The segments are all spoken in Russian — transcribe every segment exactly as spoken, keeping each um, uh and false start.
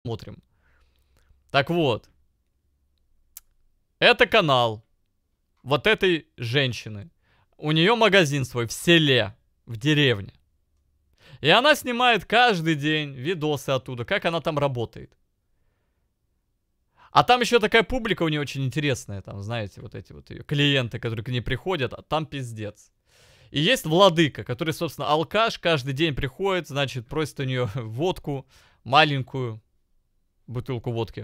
Смотрим. Так вот. Это канал вот этой женщины. У нее магазин свой в селе, в деревне. И она снимает каждый день видосы оттуда, как она там работает. А там еще такая публика у нее очень интересная. Там, знаете, вот эти вот ее клиенты, которые к ней приходят, а там пиздец. И есть владыка, который, собственно, алкаш, каждый день приходит, значит, просит у нее водку, маленькую бутылку водки.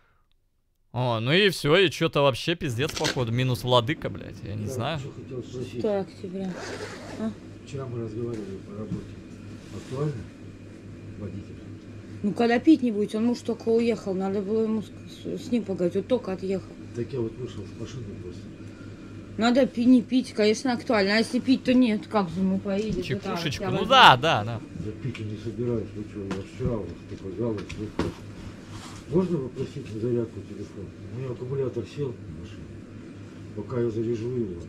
О, ну и все, и что-то вообще пиздец, походу. Минус владыка, блядь, я не да, знаю. Что октября? А? Вчера мы разговаривали по работе. Актуально водитель? Ну, когда пить не будете, он муж только уехал, надо было ему с, с ним поговорить, он только отъехал. Так я вот вышел с машины просто. Надо пить, не пить, конечно, актуально, а если пить, то нет, как же мы поедем? Чекушечку, ну да, да, да. Я пить не собираюсь, вы что, я вчера вас только жалуюсь. Можно попросить на зарядку телефон? У меня аккумулятор сел в машине, пока я заряжу его.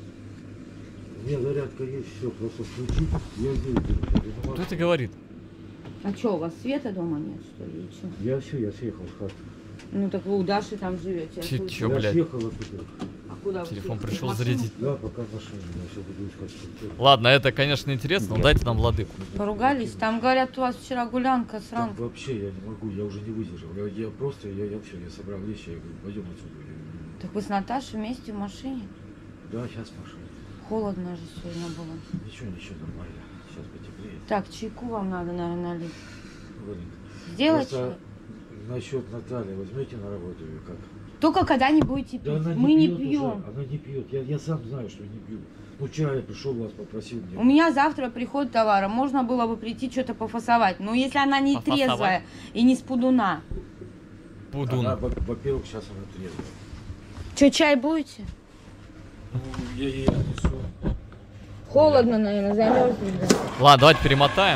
У меня зарядка есть, все, просто включить, я здесь буду. Кто это говорит? А что, у вас света дома нет, что ли? Что? Я все, я съехал с хаты. Ну так вы у Даши там живете. Че, че, я блядь? съехал оттуда. А куда телефон вы пришел зарядить. Да, пока в машине, я все буду искать. Ладно, это, конечно, интересно, но дайте нам владыку. Поругались? Там, говорят, у вас вчера гулянка с ранку. Вообще я не могу, я уже не выдержал. Я, я просто, я, я все, я собрал вещи, я говорю, пойдем отсюда. Так вы с Наташей вместе в машине? Да, сейчас в машине. Холодно же сегодня было. Ничего, ничего, нормально. Сейчас потеплеет. Так, чайку вам надо, наверное, налить. Валенька. Сделайте. Насчет Натальи, возьмете на работу или как? Только когда не будете пить. Да она Мы не не пьет пьем. уже, она не пьет. Я, я сам знаю, что не пью. Ну, вчера я пришел, вас попросил. Мне. У меня завтра приход товара. Можно было бы прийти что-то пофасовать. Но если она не Пофасовать? трезвая и не с пудуна. Пудуна. Во-первых, сейчас она трезвая. Что, чай будете? Ну, я ей отнесу. Холодно, наверное, замерзли. Да. Ладно, давайте перемотаем.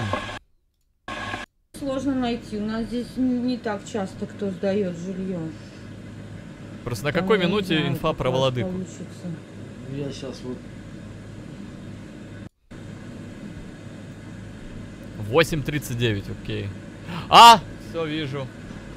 Сложно найти. У нас здесь не так часто кто сдает жилье. Просто на какой Там, минуте знаю, инфа про владыку? Получится. Я сейчас вот... восемь тридцать девять, окей. А! Все, вижу.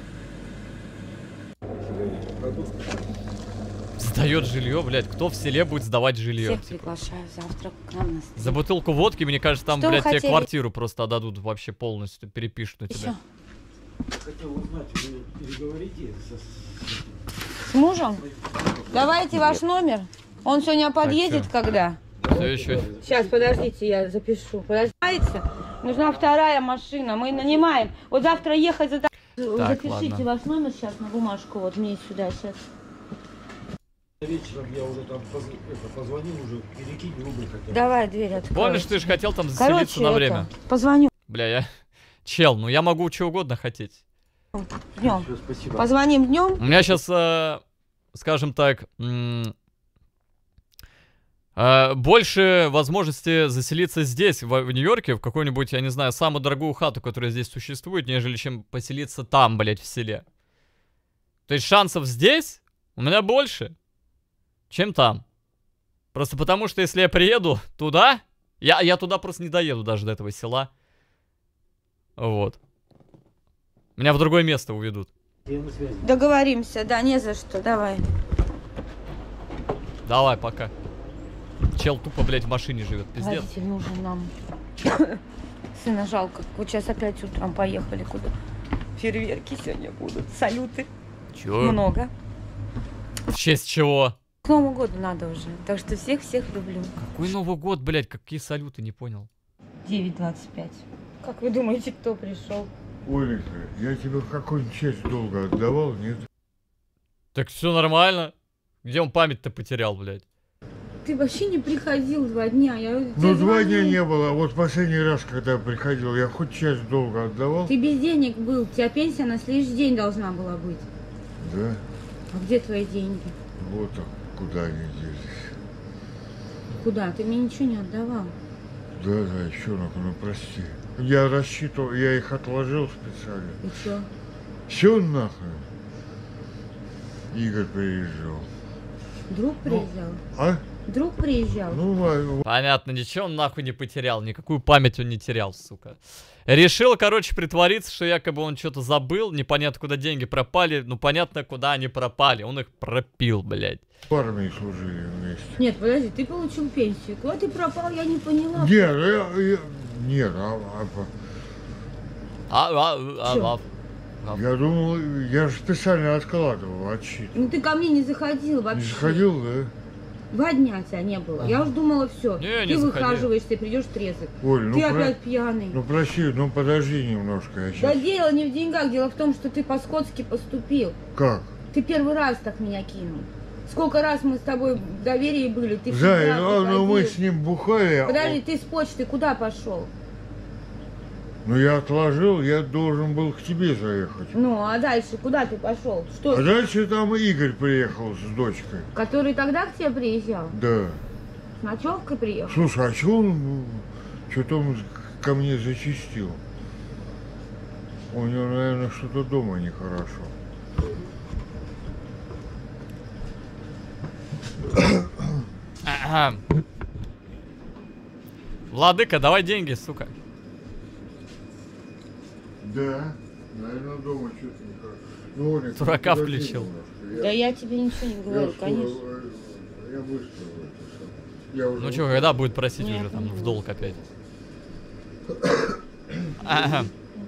Сдает жилье, блядь. Кто в селе будет сдавать жилье? Всех приглашаю завтра к нам на стол. За бутылку водки, мне кажется, там, Что блядь, тебе хотели? квартиру просто отдадут вообще полностью, перепишут на тебя. Хотел узнать, вы переговорите со... С мужем? Давайте ваш номер. Он сегодня подъедет, чё? когда? Все еще. Сейчас, подождите, я запишу. Подождите. Нужна вторая машина. Мы нанимаем. Вот завтра ехать за... Запишите ладно. ваш номер сейчас на бумажку. Вот мне сюда сейчас. Вечером я уже там поз... это, позвонил, уже перекинь рубль хотя бы. Давай дверь открой. Помнишь, ты же хотел там заселиться Короче, на это, время? позвоню. Бля, я... Чел, ну я могу что угодно хотеть. Днем. Всё, спасибо. Позвоним днем. У меня сейчас, э, скажем так, э, больше возможности заселиться здесь, в, в Нью-Йорке, в какую-нибудь, я не знаю, самую дорогую хату, которая здесь существует, нежели чем поселиться там, блядь, в селе. То есть шансов здесь у меня больше, чем там. Просто потому, что если я приеду туда, я, я туда просто не доеду даже до этого села. Вот. Меня в другое место уведут. Я на связи. Договоримся, да, не за что. Давай. Давай, пока. Чел тупо, блядь, в машине живет, пиздец. Водитель нужен нам. Сына жалко. Вот сейчас опять утром поехали куда. Фейерверки сегодня будут. Салюты. Чё? Много. В честь чего? К Новому году надо уже. Так что всех-всех люблю. Какой Новый год, блядь, какие салюты, не понял. девять двадцать пять. Как вы думаете, кто пришел? Оленька, я тебе какую-нибудь честь долго отдавал, нет? Так все нормально. Где он память-то потерял, блядь? Ты вообще не приходил два дня. Я Ну, тебе два звоню. дня не было. Вот последний раз, когда я приходил, я хоть часть долго отдавал. Ты без денег был. У тебя пенсия на следующий день должна была быть. Да? А где твои деньги? Вот так, куда они делись. Куда? Ты мне ничего не отдавал. Да, да, еще ну прости. Я рассчитывал, я их отложил специально. И что? Все нахрен. Игорь приезжал. Друг приезжал? А? Друг приезжал. Ну, а, Понятно, ничего он нахуй не потерял, никакую память он не терял, сука. Решил, короче, притвориться, что якобы он что-то забыл, непонятно, куда деньги пропали, ну, понятно, куда они пропали, он их пропил, блядь. в армии служили вместе. Нет, подожди, ты получил пенсию. Куда ты пропал, я не поняла. Нет, я, я, нет, а, а, А, а, а, Чё? а, я думал, я же специально откладывал, отсчитывал. Ну ты ко мне не заходил вообще. Не заходил, да? Два дня тебя не было. Я уж думала, все. Не, не Ты заходи. выхаживаешься, придешь трезвый. Оль, ну, Ты про- опять пьяный. ну прости, ну подожди немножко, я Да сейчас... дело не в деньгах, дело в том, что ты по-скотски поступил. Как? Ты первый раз так меня кинул. Сколько раз мы с тобой в доверии были, ты Зай, всегда ну, ну мы приходил. с ним бухали, а Подожди, он- ты с почты куда пошел? ну я отложил, я должен был к тебе заехать. Ну, а дальше куда ты пошел? Что? А дальше там Игорь приехал с дочкой. Который тогда к тебе приезжал? Да. С ночевкой приехал? Слушай, а что он, что-то он ко мне зачастил? У него, наверное, что-то дома нехорошо. Ага. Владыка, давай деньги, сука. Да, наверное, дома что-то нехорошо. Ну, Оля, Дурака подожди включил. немножко. Да я тебе ничего не я говорю, скоро, конечно. э, Я быстро это сам. Я уже Ну чё, когда будет просить Нет, уже там не в буду. долг опять? Ага.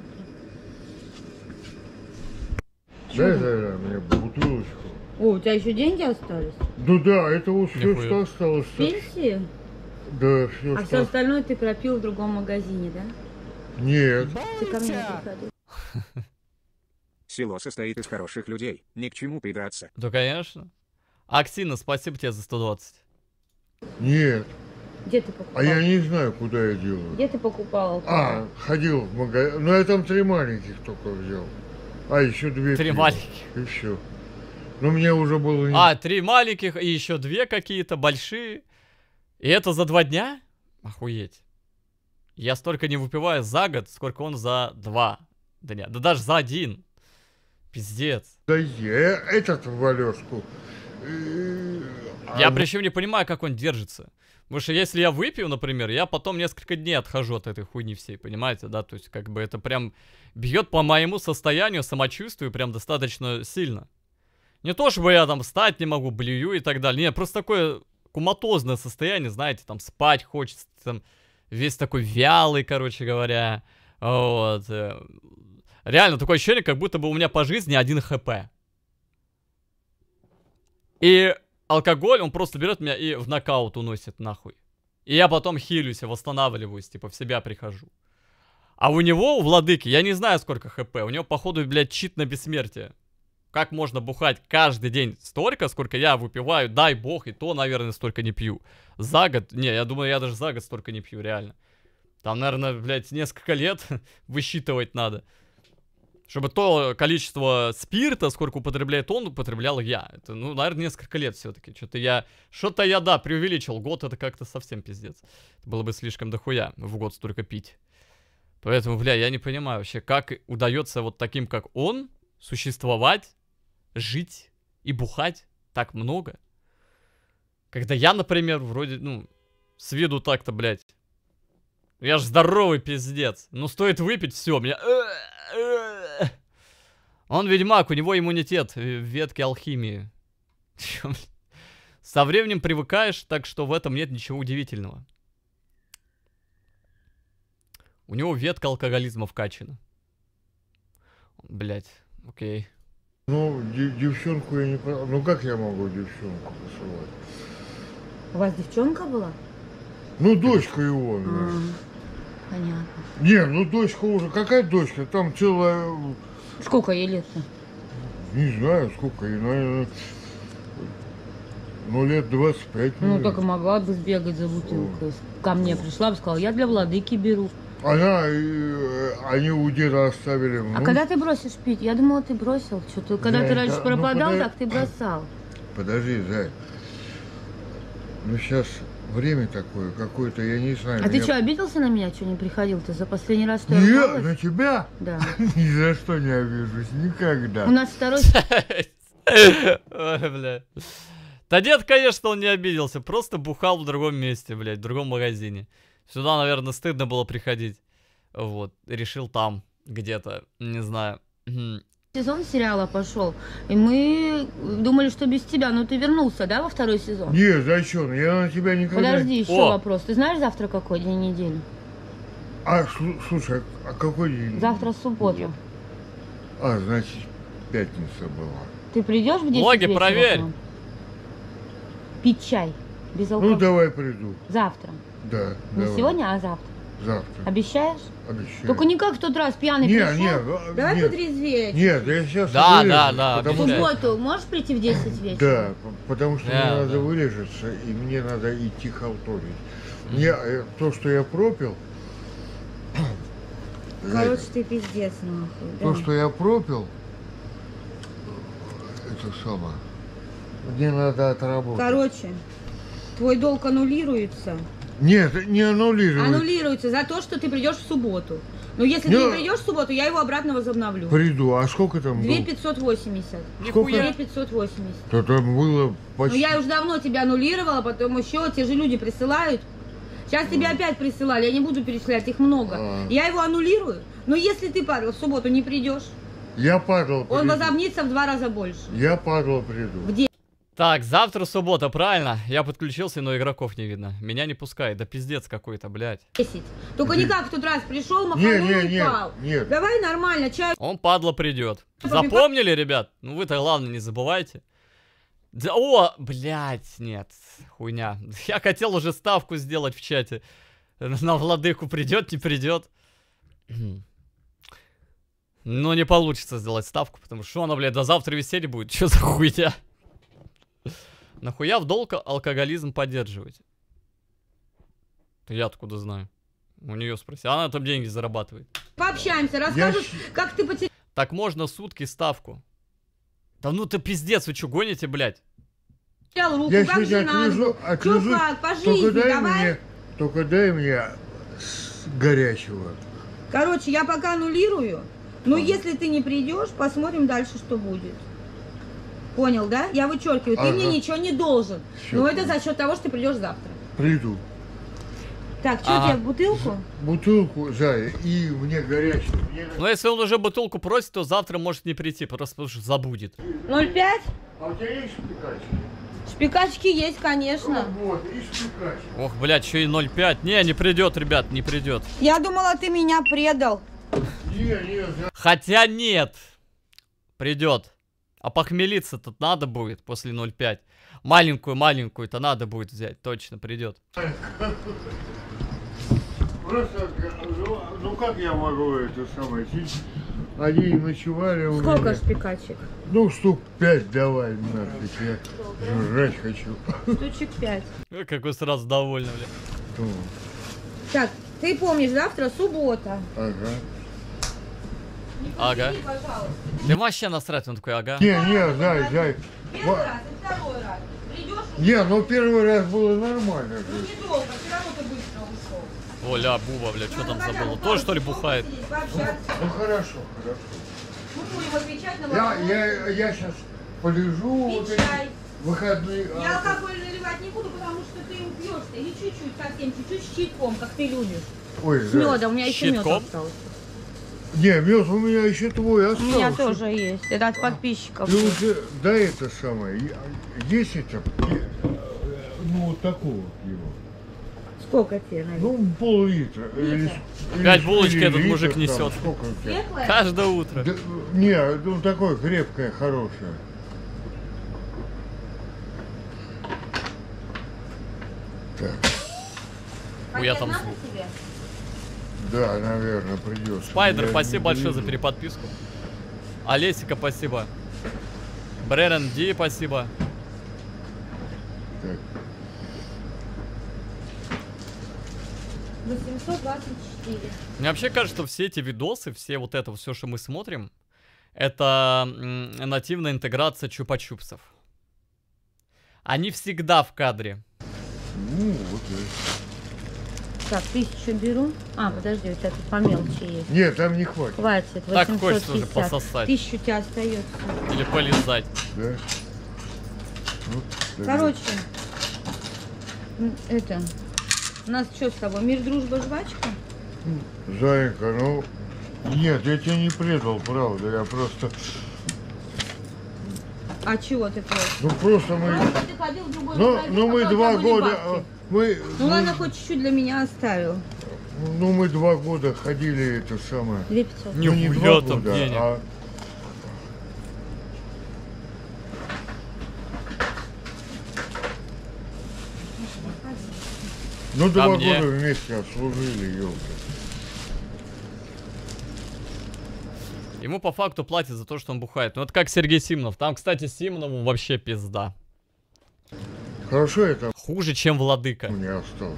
Дай, дай, дай мне бутылочку. О, у тебя еще деньги остались? Ну да, это вот все, Нихуя. что осталось. Пенсии? Да, все, А все что... остальное ты пропил в другом магазине, да? Нет. Ты ко мне приходил. Село состоит из хороших людей, ни к чему придраться. Да, конечно. Аксина, спасибо тебе за сто двадцать. Нет. Где ты покупал? А я не знаю, куда я делаю. Где ты покупал алкоголь? А, ходил в магазин. Ну, я там три маленьких только взял. А, еще две. Три пива. маленьких. И все. Но мне уже было не... А, три маленьких и еще две какие-то большие. И это за два дня? Охуеть. Я столько не выпиваю за год, сколько он за два дня. Да даже за один. Пиздец. Да я этот в Алёшку. э, Я а причем не понимаю, как он держится. Потому что если я выпью, например, я потом несколько дней отхожу от этой хуйни всей, понимаете, да? То есть как бы это прям бьет по моему состоянию, самочувствию прям достаточно сильно. Не то, чтобы я там встать не могу, блюю и так далее. Нет, просто такое куматозное состояние, знаете, там спать хочется, там весь такой вялый, короче говоря. Вот. э, Реально такое ощущение, как будто бы у меня по жизни один хп. И алкоголь, он просто берет меня и в нокаут уносит нахуй. И я потом хилюсь, восстанавливаюсь, типа в себя прихожу. А у него, у владыки, я не знаю сколько хп, у него походу, блядь, чит на бессмертие. Как можно бухать каждый день столько, сколько я выпиваю, дай бог, и то, наверное, столько не пью. За год, не, я думаю, я даже за год столько не пью, реально. Там, наверное, блядь, несколько лет высчитывать надо. Чтобы то количество спирта, сколько употребляет он, употреблял я. Это, ну, наверное, несколько лет все-таки. Что-то я, что-то я, да, преувеличил. Год это как-то совсем пиздец. Это было бы слишком дохуя в год столько пить. Поэтому, бля, я не понимаю вообще, как удается вот таким, как он, существовать, жить и бухать так много. Когда я, например, вроде, ну, с виду так-то, блядь. Я ж здоровый пиздец. Ну, стоит выпить, все, меня... Он ведьмак, у него иммунитет в ветке алхимии. Чё, со временем привыкаешь, так что в этом нет ничего удивительного. У него ветка алкоголизма вкачана. Блять, окей. Ну, де- девчонку я не... по- Ну, как я могу девчонку посылать? У вас девчонка была? Ну, дочка его. А, да. понятно. Не, ну дочка уже... Какая дочка? Там целая... Сколько ей лет-то? Не знаю, сколько ей, наверное... Ну, лет двадцать пять. Ну, наверное. только могла бы сбегать за бутылкой. Ко мне пришла бы, сказала, я для владыки беру. Она... э, Они у деда оставили... А внук. когда ты бросишь пить? Я думала, ты бросил. Что-то, когда Да, ты раньше да, ну, пропадал, подай- так ты бросал. Подожди, Зай. Ну, сейчас время такое, какое-то, я не знаю. А ты меня- что, обиделся на меня, что не приходил? Ты за последний раз, что я Нет, ругалась? на тебя Да. ни за что не обижусь, никогда. У нас второй... Ой, бля. Да дед, конечно, он не обиделся, просто бухал в другом месте, блядь, в другом магазине. Сюда, наверное, стыдно было приходить. Вот, решил там, где-то, не знаю. Сезон сериала пошел, и мы думали, что без тебя, но ты вернулся, да, во второй сезон? Не, зачем? Я на тебя никогда... Подожди, еще О! вопрос. Ты знаешь завтра какой день недели? А, слу- слушай, а какой день? Завтра суббота. А, значит, пятница была. Ты придешь в десять Логи, вечера проверь. к нам? Пить чай. Без Ну, алкоголя. давай приду. Завтра. Да, Не давай. сегодня, а завтра. Завтра. Обещаешь? Обещаю. Только не как в тот раз пьяный Не, пришел. не, а, Давай нет. потрезвее. Нет, я сейчас Да, вылежусь, да, да, В потому что... обещаю. субботу можешь прийти в десять вечера? Да, п- потому что Да, мне надо да. вылежаться, и мне надо идти халтурить. Мне э, то, что я пропил... Короче, ты пиздец, нахуй. То, да. что я пропил, это самое, мне надо отработать. Короче, твой долг аннулируется. Нет, не аннулируй. Аннулируется за то, что ты придешь в субботу. Но если ты Ну, не придешь в субботу, я его обратно возобновлю. Приду. А сколько там Две было? пятьсот восемьдесят. Нихуя. Две пятьсот восемьдесят. То там было Ну почти... я уже давно тебя аннулировала, потом еще те же люди присылают. Сейчас тебе опять присылали, я не буду перечислять, их много. А. Я его аннулирую, но если ты, Павел, в субботу не придешь, Я падал, он приду. возобнится в два раза больше. Я падал, приду. В Так, завтра суббота, правильно? Я подключился, но игроков не видно. Меня не пускает. Да пиздец какой-то, блядь. десять. Только Где? не как в тот раз пришел, Не, маханул не, и не, упал. нет. Давай нормально, чай. Он, падла, придет. Запомнили, ребят? Ну вы-то, главное, не забывайте. Да, о, блядь, нет, хуйня. Я хотел уже ставку сделать в чате. На владыку придет, не придет. Но не получится сделать ставку, потому что она, блядь, до завтра веселье будет. Что за хуйня? Нахуя в долг алкоголизм поддерживать? Это я откуда знаю? У нее спроси. Она там деньги зарабатывает. Пообщаемся, расскажешь, щ- как ты потерял Так можно сутки ставку. Да ну ты пиздец, вы что гоните, блядь? руку, Я как сегодня жена. отлежу, Че отлежу. как, по Только жизни, дай давай. мне, только дай мне с- горячего. Короче, я пока аннулирую, но если ты не придешь, посмотрим дальше, что будет. Понял, да? Я вычеркиваю, ты Ага. мне ничего не должен. Всё Но это понял. за счет того, что ты придешь завтра. Приду. Так, что Ага. тебе в бутылку? Бутылку, Зая, и мне горячего. Мне... Но если он уже бутылку просит, то завтра может не прийти, просто потому что забудет. ноль пять? А у тебя есть шпикачки? Шпикачки есть, конечно. Вот, и шпикачки. Ох, блядь, еще и ноль пять. Не, не придет, ребят, не придет. Я думала, ты меня предал. Не, не, Зая. Хотя нет. Придет. А похмелиться тут надо будет после ноль пять. Маленькую-маленькую-то надо будет взять. Точно придет. Просто, ну, ну как я могу это самое? Они ночевали у Сколько меня. шпикачек? Ну, штук пять давай, нафиг, я жрать хочу. Штучек пять. Ой, какой сразу довольный, блядь. Ну, Так, ты помнишь, завтра суббота. ага. Ага. Иди, пожалуйста. Да вообще насрать, он такой, ага. Не, не, Зай, Зай. Первый Во- раз и второй раз. Придешь, Не, ну первый раз было нормально ну же. недолго, все равно ты быстро ушел. Оля, Буба, блядь, что там Надо хотя забыла? бы Тоже, что ли, пару бухает? секунд пообщаться. Ну хорошо, хорошо. Мы будем отвечать на Я, вопросы. я, я сейчас полежу, вот Пить эти чай. выходные. Я а, алкоголь наливать не буду, потому что ты упьешься. Или чуть-чуть, совсем чуть-чуть, с чайком, как ты любишь. Ой, С Зай. медом, у меня еще мед Щитком? остался. Не, мед у меня еще твой У остался. меня тоже есть. Это от подписчиков. Ты уже, да, это самое, я- есть это, э, ну, вот такого вот его. Сколько тебе, наверное? Ну, пол-литра. или- или Пять булочки или этот литр мужик там, несет. Сколько у тебя? Светлое? Каждое утро. Да, не, ну такое крепкое, хорошее. Так, Хуя Пакет там надо звук. тебе? да, наверное, придется. Спайдер, Я спасибо не большое за вижу. переподписку. Олесика, спасибо. Брэннон Ди, спасибо. Так, восемьсот двадцать четыре. Мне вообще кажется, что все эти видосы, все вот это, все, что мы смотрим, это м, нативная интеграция чупа-чупсов. Они всегда в кадре. ну, вот, да. Так, тысячу беру. А, подожди, у тебя тут по мелочи есть. Нет, там не хватит, Хватит, Так хочется уже восемьсот пятьдесят. пососать. Тысячу у тебя остается. Или полезать. да. Ну, Короче, м, это, у нас что с тобой, мир, дружба, жвачка? Зайка, ну... Нет, я тебя не предал, правда, я просто... А чего ты просто? Ну просто мы... Просто ты ходил в другой Ну, магазин, ну мы пока у два тебя были года... бабки. а, Мы, Ну ладно, хоть чуть-чуть для меня оставил. ну мы два года ходили, это самое... Две пятьсот. Не ну, не врет два там года, денег. а... Ну два мне. года вместе отслужили, елки. Ему по факту платят за то, что он бухает. Ну это как Сергей Симонов. Там, кстати, Симонову вообще пизда. Хорошо это Хуже, чем Владыка. у меня остался.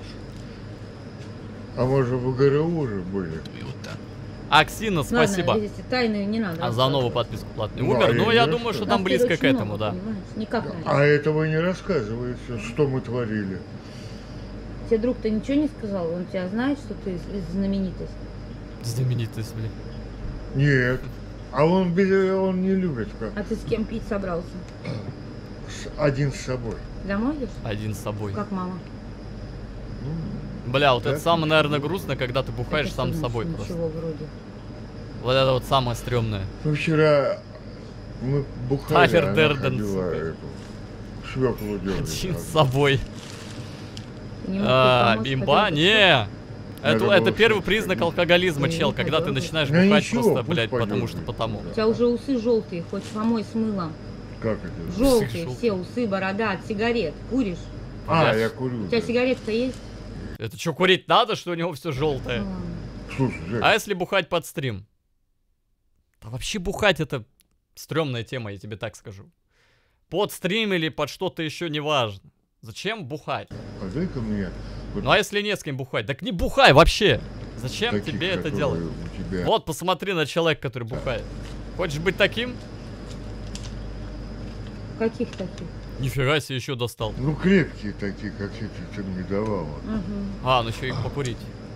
А может в ГРУ уже были? Аксина, спасибо. Ладно, видите, тайны не надо. А за новую рассказывать. подписку платную. Ну, Умер, а но я я не думаю, что рассказываю. там Нас близко очень к этому, много, да. понимаешь? Никак не А этого не рассказывается, что мы творили. Тебе друг-то ничего не сказал? Он тебя знает, что ты из, из знаменитости? Знаменитость, блин. Нет. А он, без- он не любит как. А ты с кем пить собрался? С- Один с собой. Домой идешь? Один с собой. Как мама? Бля, вот Да? это самое, наверное, грустно, когда ты бухаешь Это сам с что, собой ничего просто. вроде. Вот это вот самое стрёмное. Ну вчера мы бухали, Тайлер она Дерден, ходила сука. эту свеклу делать. Один с собой. Ты не мог А, помочь, имба? хотя бы Не. Это, Надо это было первый что-то признак сказать. алкоголизма, Да чел, не когда ты пойдёт. начинаешь Да бухать ничего, просто, пусть блядь, пойдёт. потому что потому. У тебя уже усы желтые, хоть помой с мылом. Как это? Желтые желтые. все усы, борода от сигарет. Куришь? А, Да. я курю. У тебя да. сигарет-то есть? Это что, курить надо, что у него все желтое? Ну ладно. Слушай, Жень, А если бухать под стрим? Да вообще бухать это стрёмная тема, я тебе так скажу. Под стрим или под что-то еще, неважно. Зачем бухать? а дай-ка мне вот Ну а если не с кем бухать? Так не бухай вообще! Зачем таких, тебе это которые делать? у тебя. Вот, посмотри на человека, который бухает. Хочешь быть таким? Каких таких? Нифига себе еще достал. Ну крепкие такие, как эти ты мне давала. Угу. А, ну еще их покурить.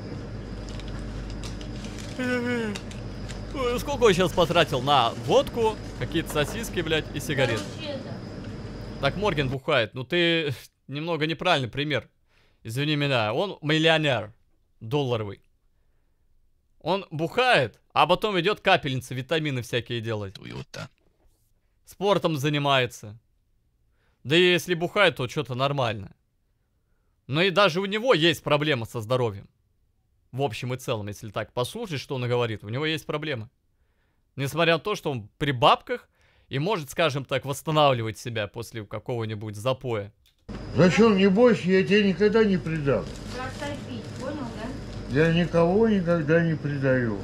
Ой, сколько он сейчас потратил на водку, какие-то сосиски, блядь, и сигареты? Так Морген бухает. Ну ты немного неправильный пример. Извини меня. Он миллионер. Долларовый. Он бухает, а потом идет капельницы, витамины всякие делать. Спортом занимается. Да и если бухает, то что-то нормально. Но и даже у него есть проблема со здоровьем. В общем и целом, если так послушать, что он говорит, у него есть проблемы. Несмотря на то, что он при бабках и может, скажем так, восстанавливать себя после какого-нибудь запоя. Зачем, не бойся, я тебя никогда не предам. Бросай пить, понял, да? Я никого никогда не предаю.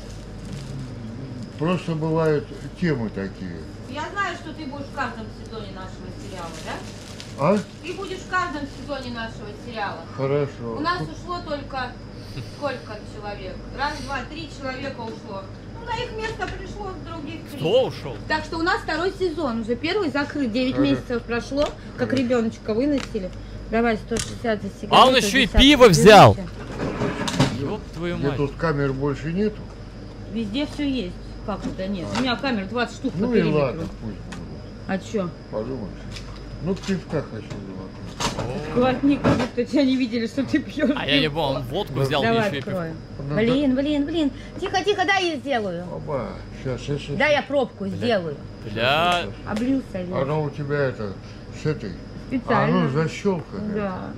Просто бывают темы такие. Я знаю, что ты будешь в каждом сезоне нашего сериала, да? А? Ты будешь в каждом сезоне нашего сериала. Хорошо. У нас ушло только сколько человек? Раз, два, три человека ушло. Ну, на их место пришло других три. Кто ушел? Так что у нас второй сезон, уже первый закрыт, девять Ага. месяцев прошло, как Ага. ребеночка выносили. Давай сто шестьдесят за сигареты. А он еще и десятку пиво взял. держите. Ёб твою Где мать. тут камер больше нету? Везде все есть. Как это нет? У меня камер двадцать штук по Ну и периметру. ладно, пусть будет. А чё? Подумаешь. Ну пивка хочу было. Глотник, как будто тебя не видели, что ты пьешь. А я не помню, он водку взял, мне Давай еще и пивко. откроем. Блин, блин, блин. Тихо, тихо, дай я сделаю. Оба, сейчас, сейчас, сейчас. Дай я пробку сделаю. Бля, Облился весь. Оно у тебя это, с этой, Специально. оно защелкано. Да.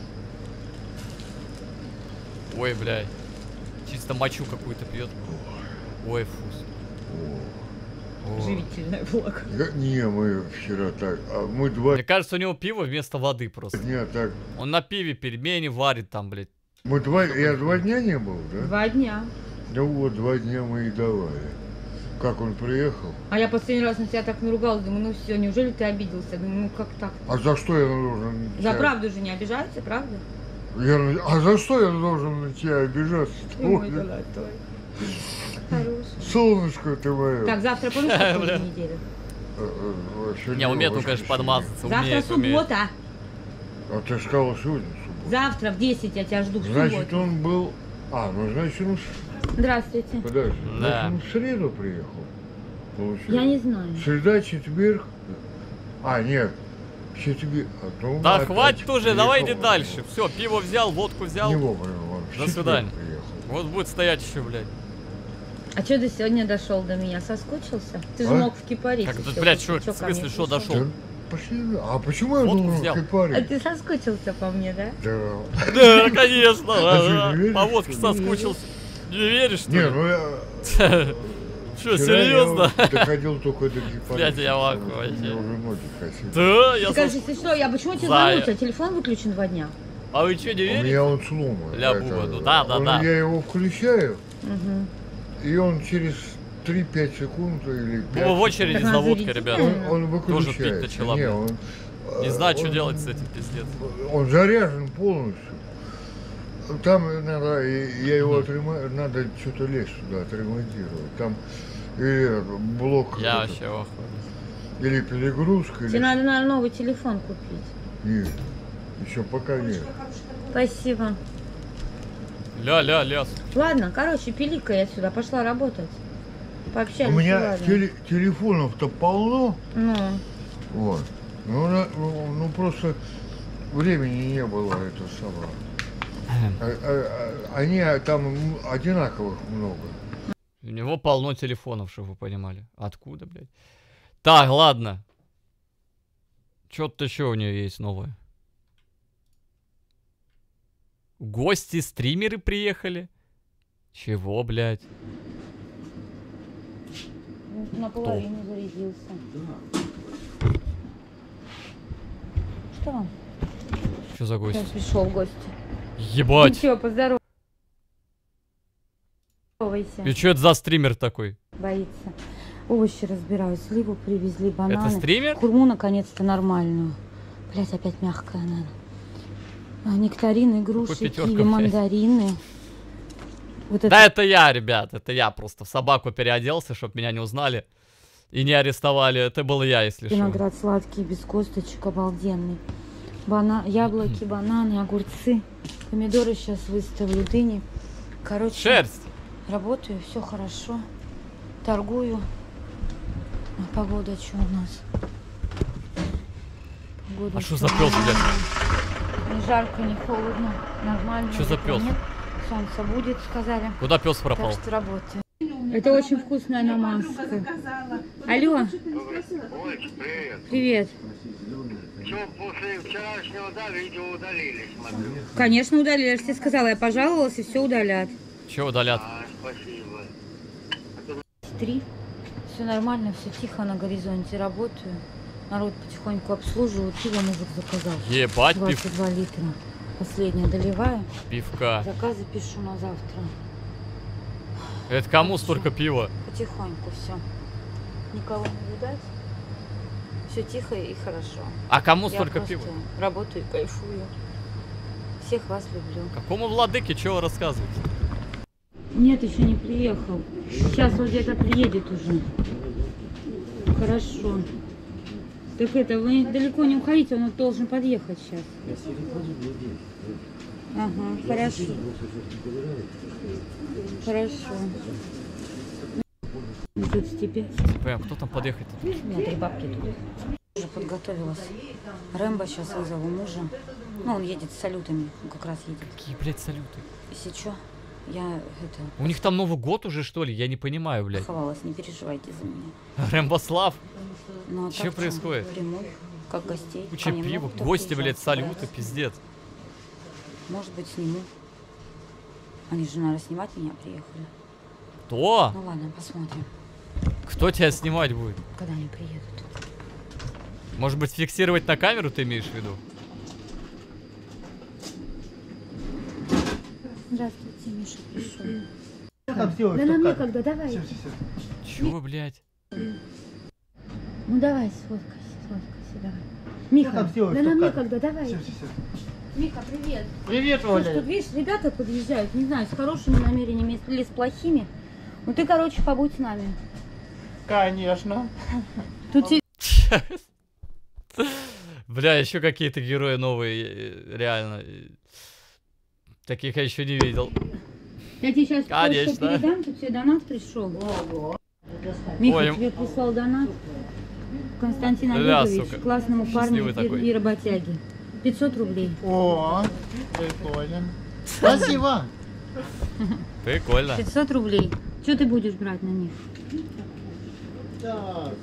ой, блядь. Чисто мочу какую-то пьет. Ой, фус. О. Живительное благо. Я- Не, мы вчера так, а мы два Мне кажется, у него пиво вместо воды просто. дня так, Он на пиве пельмени варит там, блядь. мы два, я два дня не был, да? Два дня. Ну вот, два дня мы и давали. Как он приехал? А я последний раз на тебя так наругалась, думаю, ну все, неужели ты обиделся? Думаю, ну как так? А за что я должен... на За тебя- правду же не обижаются, правда? Я на- А за что я должен на тебя обижаться? Ты мой Ой, золотой. Хороший. солнышко ты мое. Так, завтра помнишь, какая Бля. неделя? Э, э, вообще Не, умеет он, воскресенье. конечно, подмазаться. Завтра Умеет, умеет. суббота. А ты сказал сегодня суббота. Завтра в десять я тебя жду в Значит, субботу. он был... А, ну значит, он... с- Здравствуйте. Подожди, Да. значит, он в среду приехал. Получается. Я не знаю. Среда, четверг... А, нет. Все тебе... Ну, Да опять хватит уже, приехал, давай иди вот. дальше. Все, пиво взял, водку взял. Не вовремя, он в До четверг свидания. приехал. Вот будет стоять еще, блядь. А что ты сегодня дошел до меня? Соскучился? Ты же А? мог в кипарить. Как, ещё, блядь, после что, в ко мне смысле, что пришёл? дошел? Да пошли, а почему я Водку должен взял. кипарить? А ты соскучился по мне, да? Да. Да, конечно, А да, что, да. не веришь, По водке что ли? соскучился. Не веришь, что Не, ли? ну я... Что, вчера я серьезно? вот доходил только до кипарита. Блядь, я в ахуе Мне вообще. уже ноги хотели. Да, я Ты сос... скажи, ты что, я почему тебе Зая. звоню? У тебя телефон выключен два дня. А вы что, не У верите? меня он сломан. Ля Это- Буба, ну да, да, он- да. Я его включаю, Угу. и он через три-пять секунд или пять Буба в очереди Так за надо водкой, зарядить, ребята. Он, он Тоже пить выключается. начала, Не, блядь. он, Не э, знаю, что он- делать с этим, пиздец. Он заряжен полностью. Там надо, и- я его отрема... надо что-то лезть сюда, отремонтировать. Там или блок, Я этот, вообще в ахуе. или перегрузка, Тебе или... надо, наверное, новый телефон купить. Нет, еще пока нет. Спасибо. Ля-ля, ляс. Ладно, короче, пили-ка я сюда, пошла работать. Пообщались. У меня ладно. теле- телефонов-то полно, Ну, вот. Ну, на- ну, ну, просто времени не было это самое. А- а- а- Они а, там м, одинаковых много. У него полно телефонов, чтобы вы понимали. Откуда, блядь? Так, ладно. Что-то еще у нее есть новое. Гости, стримеры приехали. Чего, блядь? наполовину зарядился. Что? Что за Сейчас гость? пришел в гости. Ебать! Ничего, поздоровайся. И что это за стример такой? Боится. Овощи разбираю. Сливу привезли, бананы. Это стример? Хурму наконец-то нормальную. Блять, опять мягкая надо. А, нектарины, груши, пятерка, киви, блядь. мандарины. Вот это Да это я, ребят, это я просто в собаку переоделся, чтобы меня не узнали и не арестовали. Это был я, если что. виноград сладкий, без косточек, обалденный. Бана... Яблоки, бананы, огурцы. Помидоры сейчас выставлю, дыни. Короче, Шерсть! работаю, все хорошо. Торгую. А погода что у нас? Погода А что чё? за пес, блядь? Не жарко, не холодно. Нормально. Чё за ветра пёс? нет. Солнце будет, сказали. Куда пес пропал? Так что работаю. Это очень вкусная намазка. Алло. Привет. Привет. Что, после вчерашнего, да, видео удалили, смотрю. Конечно, удалили. Я же тебе сказала, я пожаловалась, и все удалят. Чего удалят? А, спасибо. Три. Все нормально, все тихо на горизонте. Работаю. Народ потихоньку обслуживаю. Пиво мужик заказал. Ебать, пив... двадцать два литра. Последнее доливаю. пивка. Заказы пишу на завтра. Это кому столько пива? Потихоньку все. Никого не видать. Все тихо и хорошо. А кому Я столько просто пива? работаю и кайфую. Всех вас люблю. Какому владыке чего вы рассказываете? Нет, еще не приехал. Сейчас вот где-то приедет уже. Хорошо. Так это, вы далеко не уходите, он должен подъехать сейчас. Ага, хорошо. Хорошо. тридцать пять. Прям, кто там подъехать-то? У меня три бабки тут. Уже подготовилась. Рэмбо сейчас вызову мужа. Ну, он едет с салютами, он как раз едет. Какие, блядь, салюты? Если что, я это У них там Новый год уже, что ли? Я не понимаю, блядь. ховалась, не переживайте за меня. Рэмбослав, Ну, а Чё так происходит? Приму, как гостей. куча Ко мне пива, много кто гости, приезжал, блядь, салюты, стараются. пиздец. Может быть, сниму. Они же, наверное, снимать меня приехали. Кто? Ну ладно, посмотрим, Кто тебя снимать будет? когда они приедут. Может быть, фиксировать на камеру ты имеешь в виду? Здравствуйте, Миша пришел. Там сделай, Да что нам как. некогда, давай. Всё, всё, всё. Чего, блядь? Ну давай, сфоткайся, сфоткайся, давай. Миха, там сделай, да что нам как. некогда, давай. Всё, всё, всё. Миха, привет. Привет, Слушай, тут Оля. видишь, ребята подъезжают, не знаю, с хорошими намерениями или с плохими. Ну ты, короче, побудь с нами. Конечно. Тут те- Бля, еще какие-то герои новые, э, реально. э, Таких я еще не видел. я тебе сейчас Конечно. кое-что передам, тут тебе донат пришел. Миха Ой, тебе прислал донат. Константин Ля, Олегович, сука. классному парню Счастливый такой. и, и работяге. пятьсот рублей. О, прикольно. Спасибо. Прикольно. пятьсот рублей. Что ты будешь брать на них? Так.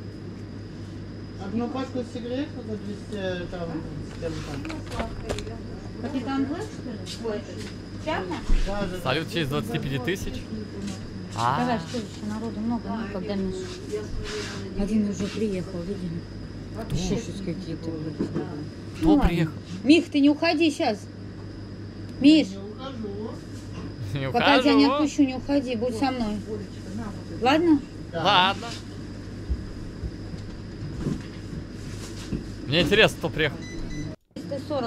Одну пачку сигарет за двести там, с чем-то. Капитан Блэк, что ли? Ой, Чапа? Да, да, да. Салют в честь двадцати пяти тысяч. Давай, А, что еще народу много, ну, когда Миша. Один уже приехал, видели? Еще сейчас какие-то. блядь. кто ладно. приехал? Мих, ты не уходи сейчас. Миш, Не пока я тебя не ухожу. отпущу, не уходи, будь со мной. Ладно? Ладно. Мне интересно, кто приехал. триста сорок.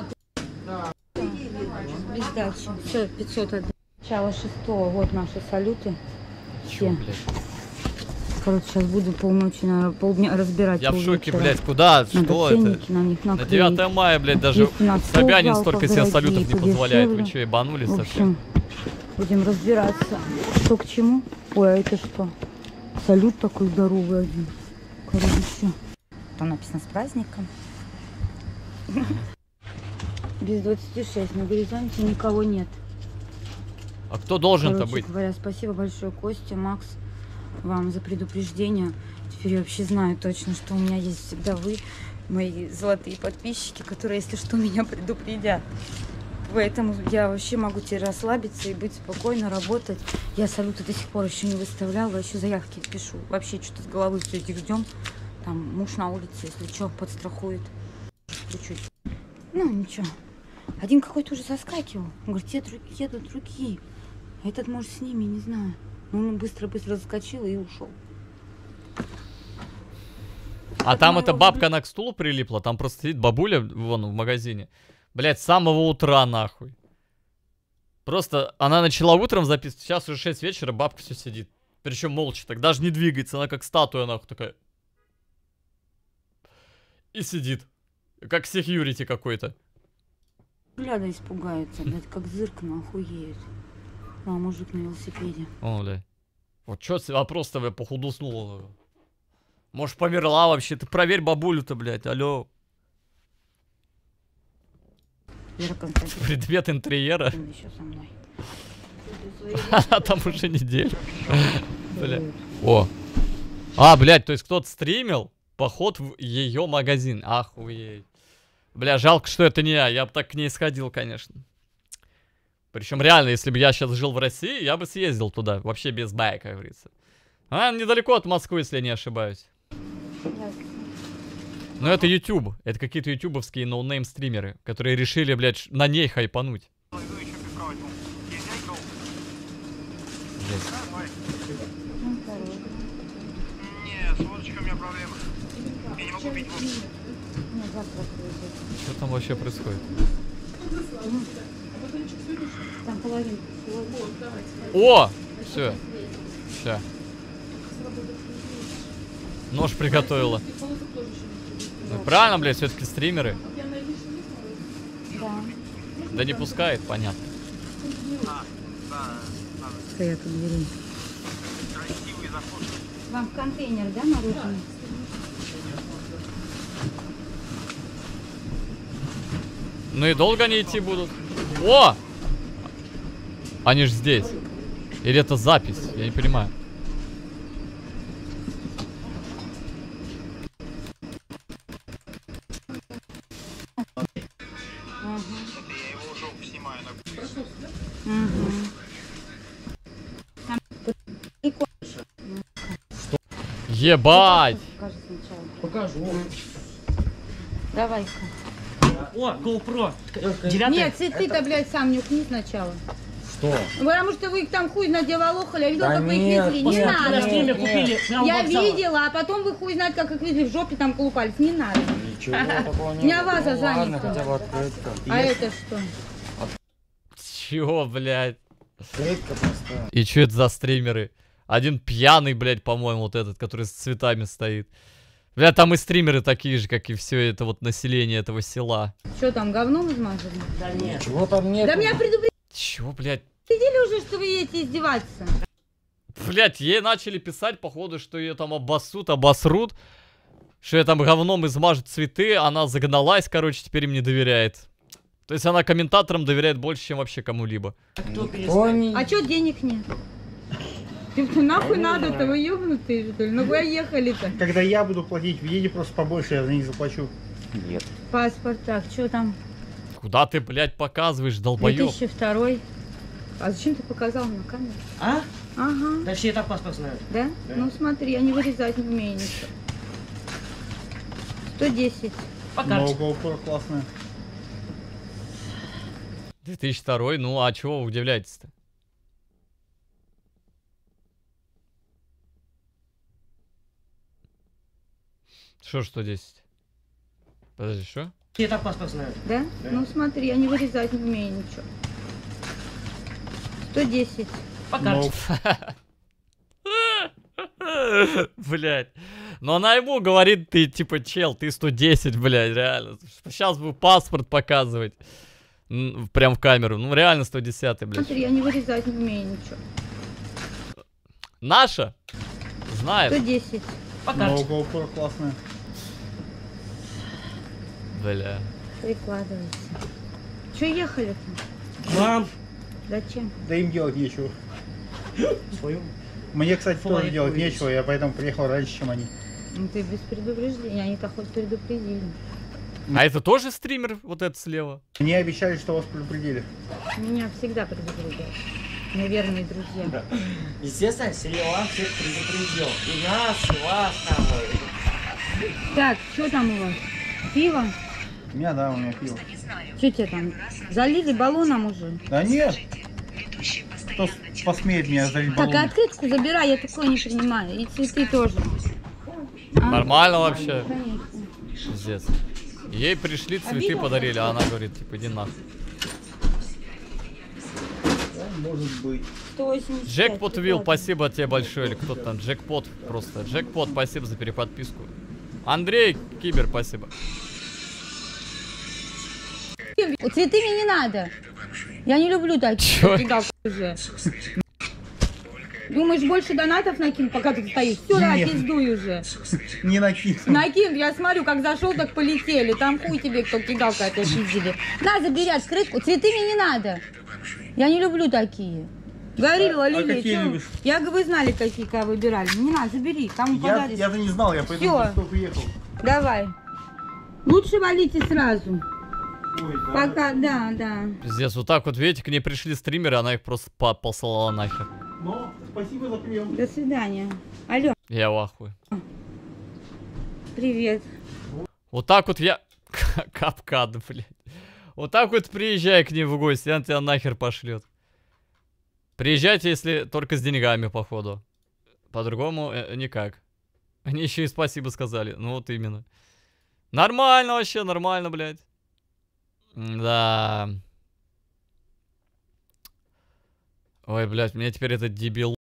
Без сдачи. Все, пятьсот отдал. Начало шестого. Вот наши салюты. Чё, Все. блядь? Короче, сейчас буду полночи, наверное, полдня разбирать. Я в шоке, полвечера. блядь, куда? Надо Что это? ценники на них На наклеить. девятое мая, блядь, даже Есть у нас Собянин ползалков столько себе дорогие, салютов не позволяет. Вы подешевле. что, ебанулись В совсем? общем, будем разбираться, что к чему. Ой, а это что? Салют такой здоровый один. Короче. Там написано с праздником. Без двадцати шесть. На горизонте никого нет. А кто должен-то Короче быть? говоря, спасибо большое, Костя, Макс, вам за предупреждение. Теперь я вообще знаю точно, что у меня есть всегда вы, мои золотые подписчики, которые, если что, меня предупредят. Поэтому я вообще могу теперь расслабиться и быть спокойно, работать. Я салюты до сих пор еще не выставляла, еще заявки пишу. Вообще что-то с головы все этих ждем. Там муж на улице, если что, подстрахует. Чуть-чуть. Ну, ничего. Один какой-то уже заскакивал. Он говорит, те другие, едут другие. А этот, может, с ними, не знаю. Но он быстро-быстро заскочил и ушел. А там эта бабка, она к стулу прилипла, там просто сидит бабуля, вон, в магазине. Блядь, с самого утра, нахуй. Просто она начала утром записывать, сейчас уже шесть вечера, бабка все сидит. Причем молча так, даже не двигается, она как статуя, нахуй, такая. И сидит. Как секьюрити какой-то. Гляда испугается, блядь, как зырк, охуеет. А, мужик на велосипеде. О, бля. Вот чё вопрос-то, бля, походу уснула. Может, померла вообще? Ты проверь бабулю-то, блядь, алло. Вера Константиновна Предмет интерьера. еще со мной. Она там уже неделю. Бля. О. А, блядь, то есть кто-то стримил поход в ее магазин. Охуеть. Бля, жалко, что это не я. Я бы так к ней сходил, конечно. Причем реально, если бы я сейчас жил в России, я бы съездил туда. Вообще без бая, как говорится. А, недалеко от Москвы, если я не ошибаюсь. Но это YouTube. Это какие-то ютубовские ноунейм стримеры, которые решили, блядь, на ней хайпануть. Жесть. Что там вообще происходит? Там половинку. О! Все. Все. Нож приготовила. Ну, правильно, блядь, все-таки стримеры. Да. Да не пускает, понятно. Стоят у двери. Вам в контейнер, да, мороженое? Ну и долго они идти будут? О! Они ж здесь. Или это запись? Я не понимаю. Ебать! Покажи сначала. Покажу. Давай-ка. О, GoPro. Девятый. Нет, цветы-то, блядь, сам нюхни сначала. Что? Потому что вы их там хуй надевалохали. Я видела, Да как вы их нет, везли. Не нет, надо. На стриме купили. прямо Я у вокзала. видела, а потом вы хуй знает, как их везли в жопе, там колупались. Не надо. Ничего такого не У меня было. ваза Ну ладно, занята. хотя бы открытка. А это что? Чего, блядь? Открытка просто. И что это за стримеры? Один пьяный, блядь, по-моему, вот этот, который с цветами стоит. Бля, там и стримеры такие же, как и все это вот население этого села. Что там, говном измазали? Да нет. Чего там нет? Да меня предупредили Чего, блядь? уже, что вы едете издеваться. Блядь, ей начали писать, походу, что ее там обоссут, обосрут. что я там говном измажу цветы, она загналась, короче, теперь им не доверяет. То есть она комментаторам доверяет больше, чем вообще кому-либо. А чё денег нет? Ты нахуй надо-то, вы ёбнутые, что ли? Ну куда ехали-то? Когда я буду платить, въедете просто побольше, я за них заплачу. Нет. Паспорт, так, что там? Куда ты, блядь, показываешь, две долбоёб? тысячи второй. А зачем ты показал на камеру? А? Ага. Да все и так паспорт знают. Да? Ну смотри, я не вырезать не умею ничего. сто десять. Пока. Но GoPro классная. две тысячи второй, ну а чего вы удивляетесь-то? Что, что десять? Подожди, что? Все и так паспорт знают. Да? Ну смотри, я не вырезать не умею ничего. сто десять. Пока. Но Блять. Но она ему говорит, ты типа, чел, ты сто десять, блядь, реально. Сейчас бы паспорт показывать. М, Прям в камеру. Ну реально сто десять, блядь. Смотри, я не вырезать не умею ничего. Наша? сто Знает. десять. Пока. но GoPro классная. Бля. Прикладывайся. Че ехали-то? Мам. Зачем? Да им делать нечего. Свою. Мне, кстати, тоже Флайт делать увидишь. нечего, я поэтому приехал раньше, чем они. Ну ты без предупреждения, они-то хоть предупредили. А это тоже стример, вот этот слева? Мне обещали, что вас предупредили. Меня всегда предупреждают. Мои верные друзья. Естественно, Серега всех предупредил. И нас, и вас, нахуй. Так, что там у вас? Пиво? У меня, да, у меня пиво. Что тебе там? Залили баллоном уже? Да нет! Кто с- посмеет меня залить Так, и баллоном? открытку забирай, я такое не принимаю. И цветы тоже. А? Нормально вообще. Конечно. Пиздец. Ей пришли, цветы подарили, а она говорит, типа, иди нахуй. Может быть. сто восемьдесят пять, Джекпот Вилл, прикладывай. спасибо тебе большое. Или кто там? Джекпот просто. Джекпот, спасибо за переподписку. Андрей Кибер, спасибо. Цветы мне не надо. Я не люблю такие. Чё? Кидал уже. Думаешь, больше донатов накинь, пока ты стоишь? Все, да, Нет. пиздуй уже. Не накинул. Накинь, я смотрю, как зашел, так полетели. Там хуй тебе, кто кидал, как это пиздили. На, забери открытку. Цветы мне не надо. Я не люблю такие. Говорила А Лилия, какие чё? любишь? Я говорю, вы знали, какие кого выбирали. Не надо, забери, кому Я, подаришь. я-то не знал, я поэтому Всё. просто приехал. Давай. Лучше валите сразу. Ой, да. Пока, да, да. Пиздец, вот так вот, видите, к ней пришли стримеры, она их просто по- послала нахер. Но спасибо за прием. До свидания. Алло, Я в ахуе. привет. Вот так вот я... Капкан, блядь. Вот так вот приезжай к ней в гости, она тебя нахер пошлет. Приезжайте, если только с деньгами, походу. По-другому э, никак. Они еще и спасибо сказали. Ну вот именно. Нормально вообще, нормально, блядь. Да. Ой, блядь, мне теперь этот дебил